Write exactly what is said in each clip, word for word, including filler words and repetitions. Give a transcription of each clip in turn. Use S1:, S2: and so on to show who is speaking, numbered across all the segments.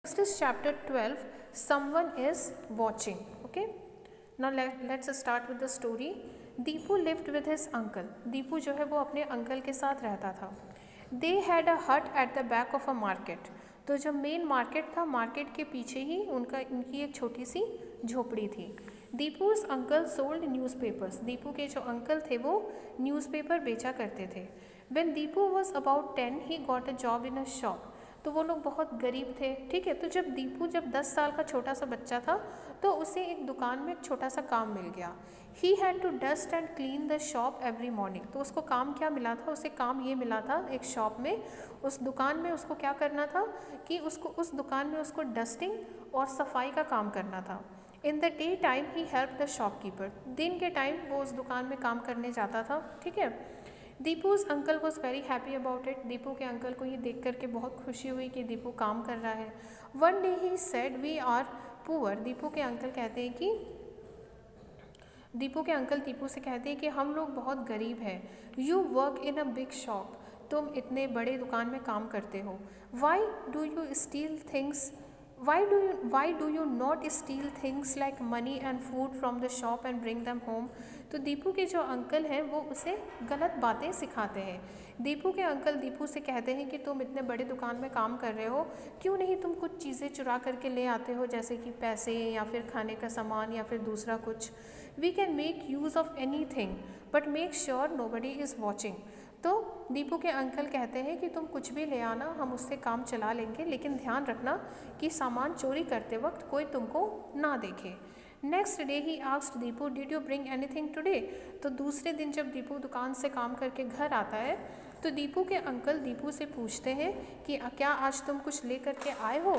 S1: Next is chapter twelve. Someone is watching. Okay. Now let, let's start with the story. Deepu lived with his uncle. Deepu जो है वो अपने uncle के साथ रहता था. They had a hut at the back of a market. तो जब मेन मार्केट था, मार्केट के पीछे ही उनका इनकी एक छोटी सी झोपड़ी थी. दीपू's uncle sold newspapers. दीपू के जो अंकल थे वो न्यूज़पेपर बेचा करते थे. When Deepu was about ten, he got a job in a shop. तो वो लोग बहुत गरीब थे. ठीक है. तो जब दीपू जब दस साल का छोटा सा बच्चा था तो उसे एक दुकान में एक छोटा सा काम मिल गया. He had to dust and clean the shop every morning. तो उसको काम क्या मिला था? उसे काम ये मिला था एक शॉप में, उस दुकान में उसको क्या करना था कि उसको उस दुकान में उसको डस्टिंग और सफाई का काम करना था. In the day time he help the shopkeeper. दिन के टाइम वो उस दुकान में काम करने जाता था. ठीक है. Deepu's uncle was very happy about it. Deepu के अंकल को ये देख करके बहुत खुशी हुई कि दीपू काम कर रहा है. One day he said we are poor. Deepu के अंकल कहते हैं कि दीपू के अंकल दीपू से कहते हैं कि हम लोग बहुत गरीब हैं. You work in a big shop. तुम इतने बड़े दुकान में काम करते हो. Why do you steal things Why do you why do you not steal things like money and food from the shop and bring them home? तो दीपू के जो अंकल हैं वो उसे गलत बातें सिखाते हैं. दीपू के अंकल दीपू से कहते हैं कि तुम इतने बड़े दुकान में काम कर रहे हो, क्यों नहीं तुम कुछ चीज़ें चुरा करके ले आते हो, जैसे कि पैसे या फिर खाने का सामान या फिर दूसरा कुछ. We can make use of anything but make sure nobody is watching. तो दीपू के अंकल कहते हैं कि तुम कुछ भी ले आना, हम उससे काम चला लेंगे, लेकिन ध्यान रखना कि सामान चोरी करते वक्त कोई तुमको ना देखे. Next day he asked Deepu did you bring anything today. तो दूसरे दिन जब दीपू दुकान से काम करके घर आता है तो दीपू के अंकल दीपू से पूछते हैं कि क्या आज तुम कुछ ले करके आए हो.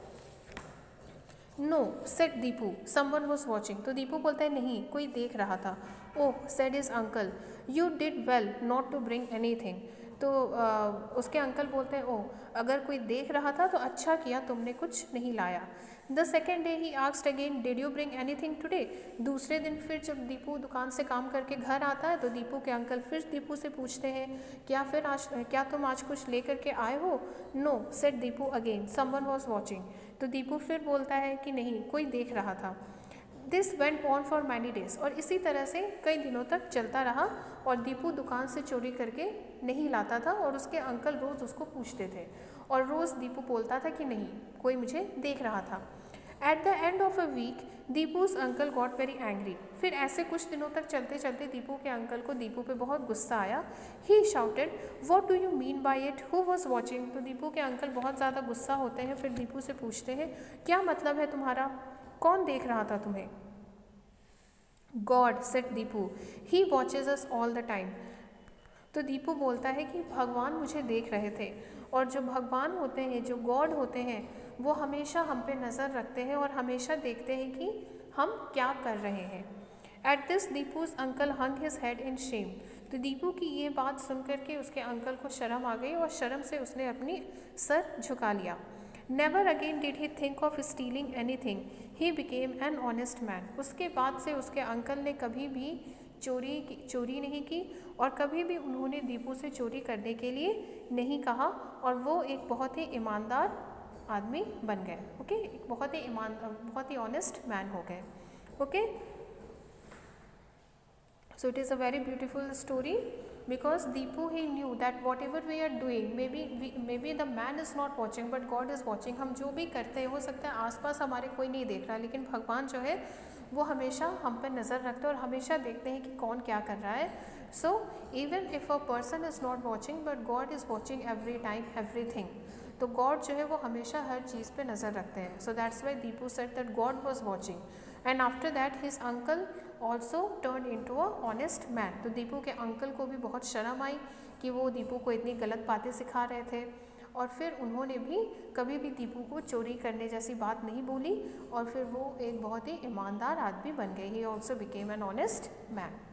S1: No said Deepu someone was watching. तो दीपू बोलता है नहीं, कोई देख रहा था. Oh said his uncle you did well not to bring anything. तो आ, उसके अंकल बोलते हैं ओह अगर कोई देख रहा था तो अच्छा किया तुमने कुछ नहीं लाया. The second day he asked again did you bring anything today. दूसरे दिन फिर जब दीपू दुकान से काम करके घर आता है तो दीपू के अंकल फिर दीपू से पूछते हैं क्या फिर आज क्या तुम आज कुछ ले करके आए हो. No said Deepu again someone was watching. तो दीपू फिर बोलता है कि नहीं, कोई देख रहा था. This went on for many days. और इसी तरह से कई दिनों तक चलता रहा और दीपू दुकान से चोरी करके नहीं लाता था और उसके अंकल रोज़ उसको पूछते थे और रोज़ दीपू बोलता था कि नहीं, कोई मुझे देख रहा था. At the end of a week Deepu's uncle got very angry. फिर ऐसे कुछ दिनों तक चलते चलते दीपू के अंकल को दीपू पे बहुत गुस्सा आया. He shouted what do you mean by it, who was watching. तो दीपू के अंकल बहुत ज़्यादा गुस्सा होते हैं. फिर दीपू से पूछते हैं क्या मतलब है तुम्हारा, कौन देख रहा था तुम्हें. God said Deepu he watches us all the time. तो दीपू बोलता है कि भगवान मुझे देख रहे थे. और जो भगवान होते हैं, जो गॉड होते हैं, वो हमेशा हम पे नज़र रखते हैं और हमेशा देखते हैं कि हम क्या कर रहे हैं. At this Deepu's uncle hung his head in shame. तो दीपू की ये बात सुन करके उसके अंकल को शर्म आ गई और शर्म से उसने अपनी सर झुका लिया. Never again did he think of stealing anything. He became an honest man. उसके बाद से उसके अंकल ने कभी भी चोरी चोरी नहीं की और कभी भी उन्होंने दीपू से चोरी करने के लिए नहीं कहा और वो एक बहुत ही ईमानदार आदमी बन गए. Okay okay? एक बहुत ही ईमान बहुत ही ऑनेस्ट मैन हो गए. Okay so it is a very beautiful story because Deepu he knew that whatever we are doing maybe we, maybe the man is not watching but God is watching. हम जो भी करते हैं हो सकता है आसपास हमारे कोई नहीं देख रहा, लेकिन भगवान जो है वो हमेशा हम पर नज़र रखते हैं और हमेशा देखते हैं कि कौन क्या कर रहा है. So even if a person is not watching but God is watching every time everything. तो गॉड जो है वो हमेशा हर चीज़ पे नज़र रखते हैं. So that's why Deepu said that God was watching. And after that his uncle also turn into a honest man. तो दीपू के अंकल को भी बहुत शर्म आई कि वो दीपू को इतनी गलत बातें सिखा रहे थे और फिर उन्होंने भी कभी भी दीपू को चोरी करने जैसी बात नहीं बोली और फिर वो एक बहुत ही ईमानदार आदमी बन गए. He also became an honest man.